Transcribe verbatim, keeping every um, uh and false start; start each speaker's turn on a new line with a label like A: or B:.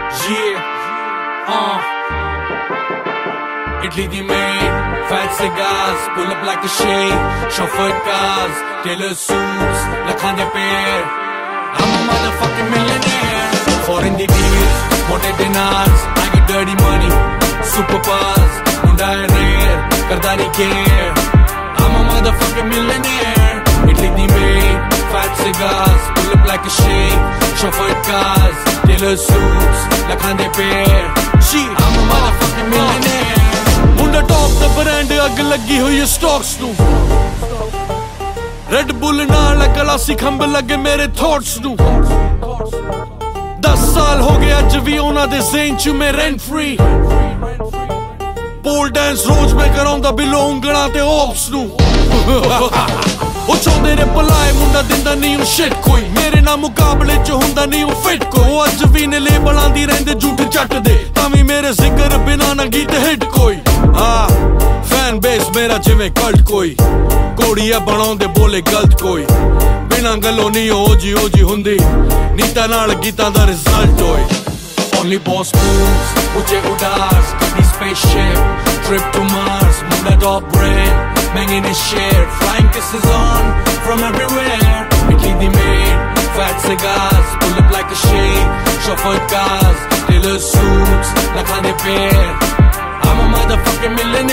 A: Yeah, uh Italy the maid, fat cigars, pull up like a shade, chauffeured cars, tailor suits, lakhan de pair. I'm a motherfucking millionaire. Foreign the deals, mote dinars, I get dirty money, superpowers, munda rare, karda nahi care. I'm a motherfucking millionaire. Italy the maid, fat cigars, pull up like a shade, chauffeured cars, tailor suits, lakhan de pair. She, I'm a motherfucking millionaire. Munda top the brand, ag lagi hui stocks nu. Red Bull naal glassi khamba lage mere thoughts nu. दस साल हो गए अज भी उन्हां दे ज़हन च मैं rent free. Pole dance रोज मैं कराउंदा बिलो उंगलां ते ऑप्स नू. ओ चाहुंदे ने भलाए मुंडा दिंदा नहीं ओ shit कोई. मेरे नाल मुकाबले च हुंदा नहीं ओ fit कोई. ओ अज भी ने लेबलां दी रहिंदे झूठ जट दे. तां मेरे जिक्र बिना ना गीत हिट कोई. हाँ फैन बेस मेरा जिवें कल्ट कोई. कोड़िया बनाउंदे बोले गलत कोई. बिना गल्लों नहीं ओजी ओजी हुंदी. नीता नाल गीतां दा रिजल्ट होए. Only boss moves, uche udas, kadi spaceship, trip to Mars, munda top brand, banging his share, flying kisses on from everywhere. Italy the maid, fat cigars, pull up like a shade, chauffeured cars, tailor suits, lakhan de pair. I'm a motherfucking millionaire.